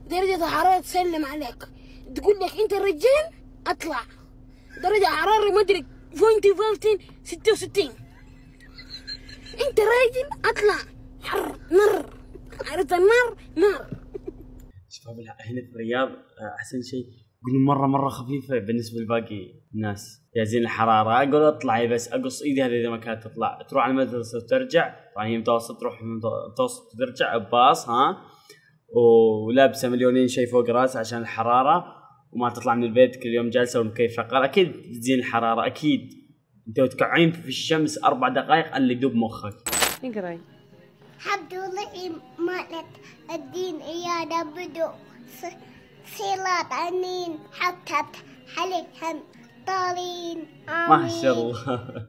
درجة الحرارة تسلم عليك، تقول لك انت رجال اطلع، درجة حرارة ما ادري 66، انت راجل اطلع، حر نار، حرارة النار نار. شباب هنا في الرياض احسن شيء يقولون مره خفيفه بالنسبه لباقي الناس جاهزين الحراره. اقول اطلعي بس اقص ايدي هذه اذا ما كانت تطلع، تروح على المدرسه وترجع، طبعا هي متوسط، تروح متوسط وترجع باص ولابسه مليونين شيء فوق راسها عشان الحراره، وما تطلع من البيت كل يوم جالسه والمكيف شغال، اكيد تزين الحراره اكيد. انت وتقعين في الشمس 4 دقائق اللي يدوب مخك. اقرأي. حمد الله مالت الدين إيانا بدو صلات عنين حتى حلقهم طالين. ما شاء الله.